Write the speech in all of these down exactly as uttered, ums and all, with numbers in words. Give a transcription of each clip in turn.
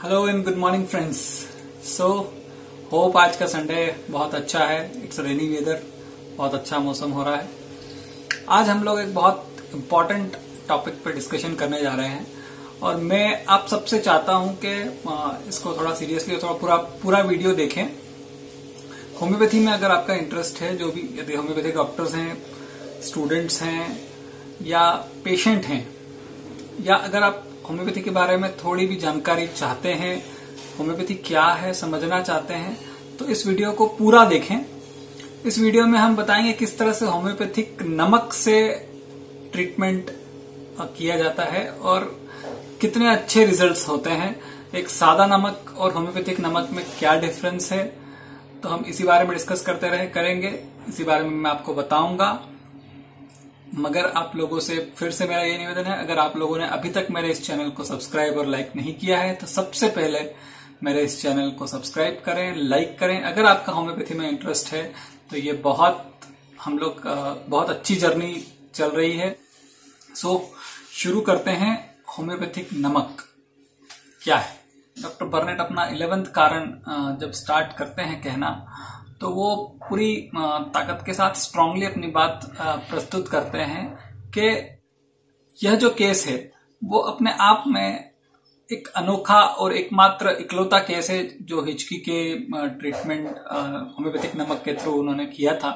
Hello and good morning friends. So hope आज का Sunday बहुत अच्छा है। इट्स रेनी वेदर, बहुत अच्छा मौसम हो रहा है। आज हम लोग एक बहुत इम्पोर्टेंट टॉपिक पर डिस्कशन करने जा रहे हैं और मैं आप सबसे चाहता हूं कि इसको थोड़ा सीरियसली थोड़ा पूरा पूरा वीडियो देखें। होम्योपैथी में अगर आपका इंटरेस्ट है, जो भी यदि होम्योपैथी डॉक्टर्स हैं, स्टूडेंट्स हैं या पेशेंट हैं, या अगर आप होम्योपैथी के बारे में थोड़ी भी जानकारी चाहते हैं, होम्योपैथी क्या है समझना चाहते हैं, तो इस वीडियो को पूरा देखें। इस वीडियो में हम बताएंगे किस तरह से होम्योपैथिक नमक से ट्रीटमेंट किया जाता है और कितने अच्छे रिजल्ट्स होते हैं। एक सादा नमक और होम्योपैथिक नमक में क्या डिफरेंस है, तो हम इसी बारे में डिस्कस करते रहे करेंगे। इसी बारे में मैं आपको बताऊंगा। मगर आप लोगों से फिर से मेरा ये निवेदन है, अगर आप लोगों ने अभी तक मेरे इस चैनल को सब्सक्राइब और लाइक नहीं किया है तो सबसे पहले मेरे इस चैनल को सब्सक्राइब करें, लाइक करें। अगर आपका होम्योपैथी में इंटरेस्ट है तो ये बहुत हम लोग बहुत अच्छी जर्नी चल रही है। सो शुरू करते हैं। होम्योपैथिक नमक क्या है? डॉक्टर बर्नेट अपना इलेवेंथ कारण जब स्टार्ट करते हैं कहना, तो वो पूरी ताकत के साथ स्ट्रांगली अपनी बात प्रस्तुत करते हैं कि यह जो केस है वो अपने आप में एक अनोखा और एकमात्र इकलौता केस है जो हिचकी के ट्रीटमेंट होम्योपैथिक नमक के थ्रू उन्होंने किया था।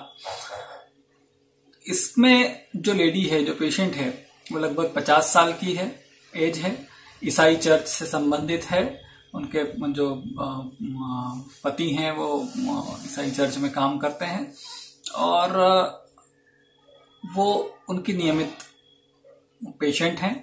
इसमें जो लेडी है, जो पेशेंट है, वो लगभग पचास साल की है, एज है, ईसाई चर्च से संबंधित है। उनके जो पति हैं वो ईसाई चर्च में काम करते हैं और वो उनकी नियमित पेशेंट हैं।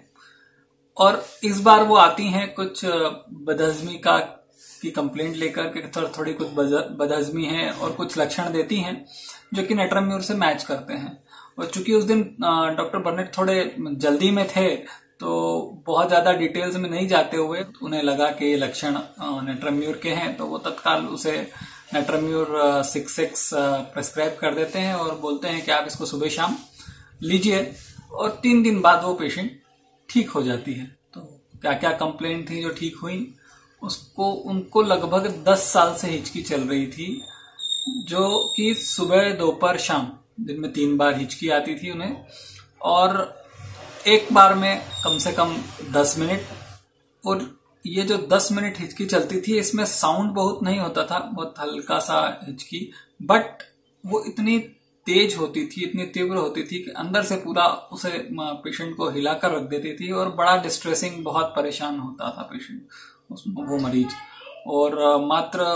और इस बार वो आती हैं कुछ बदहजमी का की कंप्लेंट लेकर के, थोड़ी कुछ बदहजमी है और कुछ लक्षण देती हैं जो कि नेट्रम्यूर से मैच करते हैं। और चूंकि उस दिन डॉक्टर बर्नेट थोड़े जल्दी में थे तो बहुत ज्यादा डिटेल्स में नहीं जाते हुए उन्हें लगा कि ये लक्षण नेट्रम्यूर के हैं, तो वो तत्काल उसे नेट्रम्यूर सिक्स एक्स प्रेस्क्राइब कर देते हैं और बोलते हैं कि आप इसको सुबह शाम लीजिए। और तीन दिन बाद वो पेशेंट ठीक हो जाती है। तो क्या क्या कंप्लेंट थी जो ठीक हुई, उसको उनको लगभग दस साल से हिचकी चल रही थी, जो कि सुबह दोपहर शाम दिन में तीन बार हिचकी आती थी उन्हें, और एक बार में कम से कम दस मिनट। और ये जो दस मिनट हिचकी चलती थी, इसमें साउंड बहुत नहीं होता था, बहुत हल्का सा हिचकी, बट वो इतनी तेज होती थी, इतनी तीव्र होती थी कि अंदर से पूरा उसे पेशेंट को हिलाकर रख देती थी और बड़ा डिस्ट्रेसिंग, बहुत परेशान होता था पेशेंट, वो मरीज। और मात्र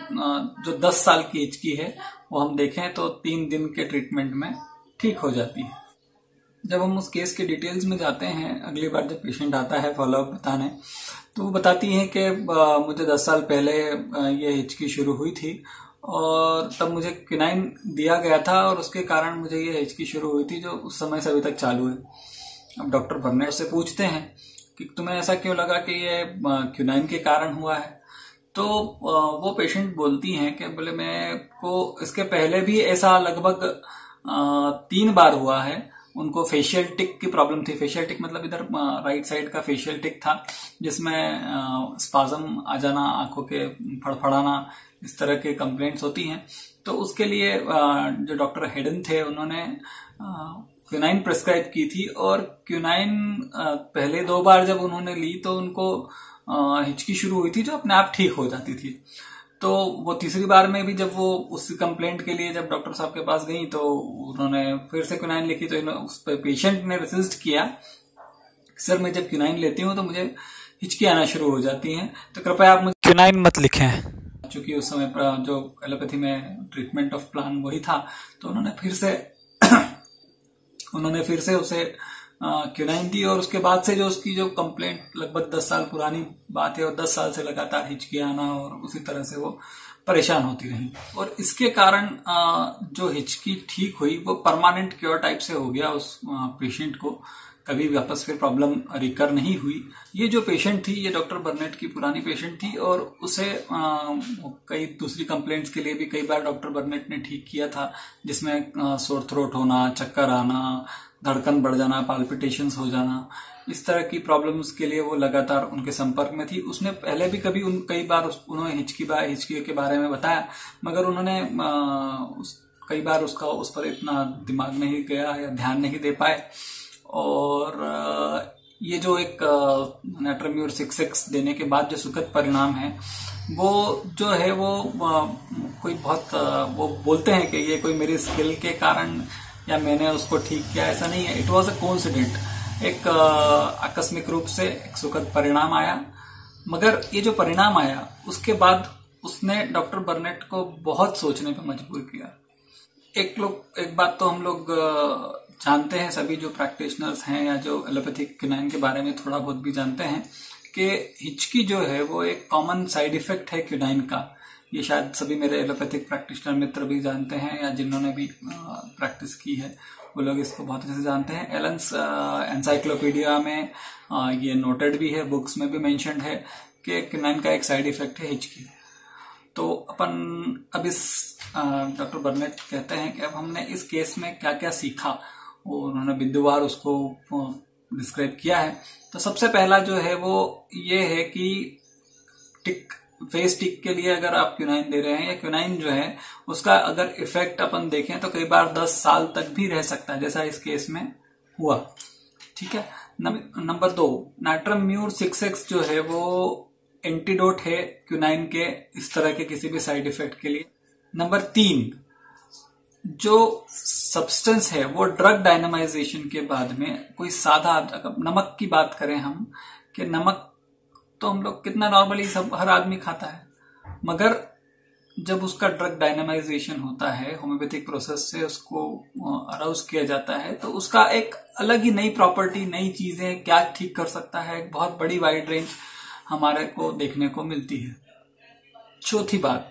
जो दस साल की हिचकी है वो हम देखें तो तीन दिन के ट्रीटमेंट में ठीक हो जाती है। जब हम उस केस के डिटेल्स में जाते हैं, अगली बार जब पेशेंट आता है फॉलोअप बताने, तो वो बताती है कि मुझे दस साल पहले ये हिचकी शुरू हुई थी और तब मुझे क्विनाइन दिया गया था और उसके कारण मुझे ये हिचकी शुरू हुई थी, जो उस समय से अभी तक चालू है। अब डॉक्टर बर्नेट से पूछते हैं कि तुम्हें ऐसा क्यों लगा कि ये क्विनाइन के कारण हुआ है, तो वो पेशेंट बोलती हैं कि बोले मैं को इसके पहले भी ऐसा लगभग तीन बार हुआ है। उनको फेशियल टिक की प्रॉब्लम थी। फेशियल टिक मतलब इधर राइट साइड का फेशियल टिक था, जिसमें स्पाज्म आ जाना, आंखों के फड़फड़ाना, इस तरह के कंप्लेंट्स होती हैं। तो उसके लिए जो डॉक्टर हेडन थे उन्होंने क्विनाइन प्रेस्क्राइब की थी, और क्विनाइन पहले दो बार जब उन्होंने ली तो उनको हिचकी शुरू हुई थी जो अपने आप ठीक हो जाती थी। तो वो तीसरी बार में भी जब वो उस कंप्लेंट के लिए जब डॉक्टर साहब के पास गई तो उन्होंने फिर से क्विनाइन लिखी, तो उस पेशेंट ने रेसिस्ट किया, सर मैं जब क्विनाइन लेती हूँ तो मुझे हिचकी आना शुरू हो जाती है, तो कृपया आप मुझे क्विनाइन मत लिखें। चूंकि उस समय जो एलोपैथी में ट्रीटमेंट ऑफ प्लान वही था, तो उन्होंने फिर से उन्होंने फिर से उसे क्विनाइन दी। और उसके बाद से जो उसकी जो कंप्लेंट लगभग दस साल पुरानी बात है और दस साल से लगातार हिचकी आना और उसी तरह से वो परेशान होती रही। और इसके कारण जो हिचकी ठीक हुई वो परमानेंट क्योर टाइप से हो गया उस पेशेंट को, कभी वापस फिर प्रॉब्लम रिकर नहीं हुई। ये जो पेशेंट थी, ये डॉक्टर बर्नेट की पुरानी पेशेंट थी और उसे आ, कई दूसरी कंप्लेंट्स के लिए भी कई बार डॉक्टर बर्नेट ने ठीक किया था, जिसमें सोर थ्रोट होना, चक्कर आना, धड़कन बढ़ जाना, पाल्पिटेशंस हो जाना, इस तरह की प्रॉब्लम्स के लिए वो लगातार उनके संपर्क में थी। उसने पहले भी कभी उन कई बार उस, उन्होंने हिचकी बार हिचकी के बारे में बताया, मगर उन्होंने आ, उस, कई बार उसका उस पर इतना दिमाग नहीं गया या ध्यान नहीं दे पाए। और आ, ये जो एक नाइट्रोम्यूर सिक्स एक्स देने के बाद जो सुखद परिणाम है वो जो है वो आ, कोई बहुत आ, वो बोलते हैं कि ये कोई मेरी स्किल के कारण या मैंने उसको ठीक किया, ऐसा नहीं है। इट वॉज अ कोइंसिडेंट, एक आकस्मिक रूप से एक सुखद परिणाम आया। मगर ये जो परिणाम आया उसके बाद उसने डॉक्टर बर्नेट को बहुत सोचने पर मजबूर किया। एक लोग एक बात तो हम लोग जानते हैं, सभी जो प्रैक्टिशनर्स हैं या जो एलोपैथिक क्विनाइन के बारे में थोड़ा बहुत भी जानते हैं कि हिचकी जो है वो एक कॉमन साइड इफेक्ट है क्विनाइन का। ये शायद सभी मेरे एलोपैथिक प्रैक्टिशनर मित्र भी जानते हैं या जिन्होंने भी प्रैक्टिस की है वो लोग इसको बहुत अच्छे से जानते हैं। एलन्स एनसाइक्लोपीडिया में आ, ये नोटेड भी है, बुक्स में भी मेंशन्ड है कि क्विनाइन का एक साइड इफेक्ट है हिचकी। तो अपन अब इस डॉक्टर बर्नेट कहते हैं कि अब हमने इस केस में क्या क्या सीखा, वो उन्होंने बिंदुवार उसको डिस्क्राइब किया है। तो सबसे पहला जो है वो ये है कि टिक फेस टिक के लिए अगर आप क्विनाइन दे रहे हैं या क्विनाइन जो है उसका अगर इफेक्ट अपन देखें तो कई बार दस साल तक भी रह सकता है, जैसा इस केस में हुआ। ठीक है। नंबर दो, नाइट्रोम्यूर सिक्स एक्स जो है वो एंटीडोट है क्विनाइन के इस तरह के किसी भी साइड इफेक्ट के लिए। नंबर तीन, जो सब्सटेंस है वो ड्रग डायनामाइजेशन के बाद में कोई सादा, नमक की बात करें हम कि नमक तो हम लोग कितना नॉर्मली सब हर आदमी खाता है, मगर जब उसका ड्रग डायनामाइजेशन होता है होम्योपैथिक प्रोसेस से उसको अराउज किया जाता है तो उसका एक अलग ही नई प्रॉपर्टी, नई चीजें क्या ठीक कर सकता है, एक बहुत बड़ी वाइड रेंज हमारे को देखने को मिलती है। चौथी बात,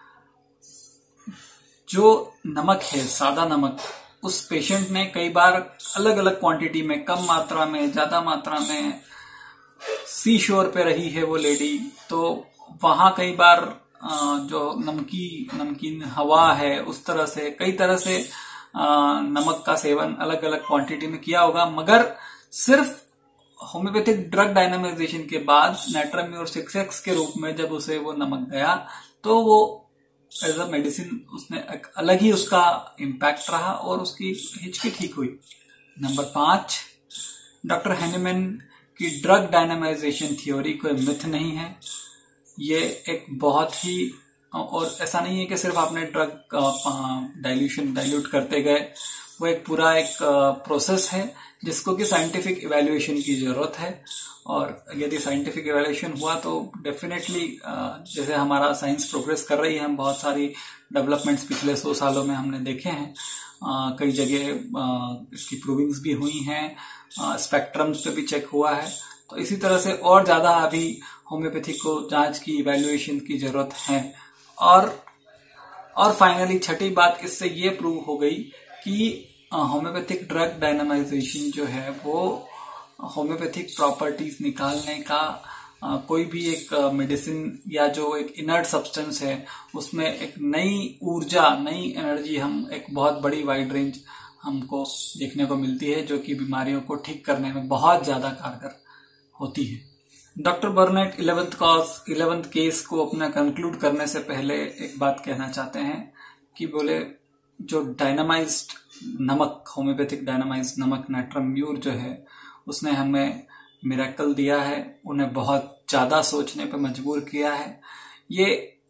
जो नमक है, सादा नमक, उस पेशेंट ने कई बार अलग अलग क्वांटिटी में, कम मात्रा में, ज्यादा मात्रा में, सी शोर पे रही है वो लेडी, तो वहां कई बार जो नमकी नमकीन हवा है उस तरह से कई तरह से नमक का सेवन अलग अलग क्वांटिटी में किया होगा। मगर सिर्फ होम्योपैथिक ड्रग डायनामाइजेशन के बाद नाइट्रोम्यूर सिक्स एक्स के रूप में जब उसे वो नमक गया तो वो एज अ मेडिसिन उसने एक अलग ही उसका इम्पैक्ट रहा और उसकी हिचकी ठीक हुई। नंबर पांच, डॉक्टर हैनीमैन की ड्रग डायनामाइजेशन थ्योरी कोई मिथ नहीं है। ये एक बहुत ही, और ऐसा नहीं है कि सिर्फ आपने ड्रग डाइल्यूशन डाइल्यूट करते गए, वो एक पूरा एक प्रोसेस है जिसको कि साइंटिफिक इवैल्यूएशन की जरूरत है। और यदि साइंटिफिक इवैल्यूएशन हुआ तो डेफिनेटली जैसे हमारा साइंस प्रोग्रेस कर रही है, हम बहुत सारी डेवलपमेंट्स पिछले सौ सालों में हमने देखे हैं, आ, कई जगह इसकी प्रूविंग्स भी हुई हैं, स्पेक्ट्रम्स पे भी चेक हुआ है। तो इसी तरह से और ज्यादा अभी होम्योपैथी को जांच की, इवैल्यूएशन की जरूरत है। और और फाइनली छठी बात इससे ये प्रूव हो गई कि होम्योपैथिक ड्रग डायनामाइजेशन जो है वो होम्योपैथिक प्रॉपर्टीज निकालने का आ, कोई भी एक मेडिसिन या जो एक इनर्ट सब्सटेंस है उसमें एक नई ऊर्जा, नई एनर्जी, हम एक बहुत बड़ी वाइड रेंज हमको देखने को मिलती है जो कि बीमारियों को ठीक करने में बहुत ज्यादा कारगर होती है। Doctor Burnett eleventh cause eleventh case को अपना कंक्लूड करने से पहले एक बात कहना चाहते हैं कि बोले जो डायनामाइज्ड नमक, होम्योपैथिक डायनामाइज्ड नमक नाइट्रोम्यूर जो है उसने हमें मिरेकल दिया है, उन्हें बहुत ज्यादा सोचने पर मजबूर किया है। ये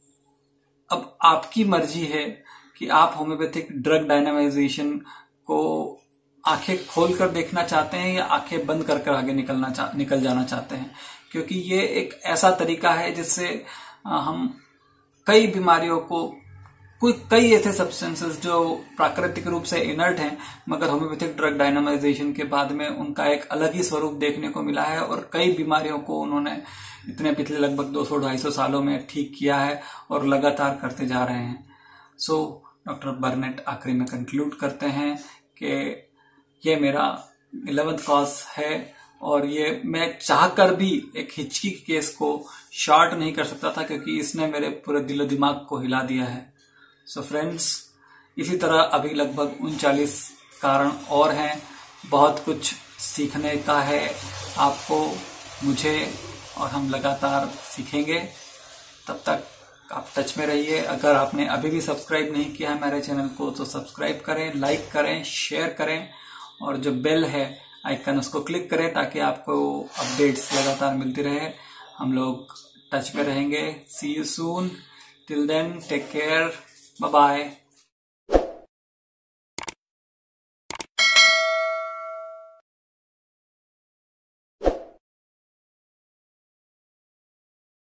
अब आपकी मर्जी है कि आप होम्योपैथिक ड्रग डायनामाइजेशन को आंखें खोलकर देखना चाहते हैं या आंखें बंद कर कर आगे निकलना चा, निकल जाना चाहते हैं, क्योंकि ये एक ऐसा तरीका है जिससे हम कई बीमारियों को, कोई कई ऐसे सब्सटेंसेस जो प्राकृतिक रूप से इनर्ट हैं मगर होम्योपैथिक ड्रग डायनामाइजेशन के बाद में उनका एक अलग ही स्वरूप देखने को मिला है और कई बीमारियों को उन्होंने इतने पिछले लगभग दो सौ ढाई सौ सालों में ठीक किया है और लगातार करते जा रहे हैं। सो डॉक्टर बर्नेट आखिरी में कंक्लूड करते हैं कि ये मेरा इलेवेंथ कॉज है और ये मैं चाहकर भी एक हिचकी के केस को शॉर्ट नहीं कर सकता था क्योंकि इसने मेरे पूरे दिलो दिमाग को हिला दिया है। सो so फ्रेंड्स, इसी तरह अभी लगभग उनचालीस कारण और हैं बहुत कुछ सीखने का है आपको, मुझे, और हम लगातार सीखेंगे। तब तक आप टच में रहिए। अगर आपने अभी भी सब्सक्राइब नहीं किया है मेरे चैनल को तो सब्सक्राइब करें, लाइक करें, शेयर करें, और जो बेल है आइकन उसको क्लिक करें ताकि आपको अपडेट्स लगातार मिलती रहे। हम लोग टच में रहेंगे। See you soon, till then take care, bye bye.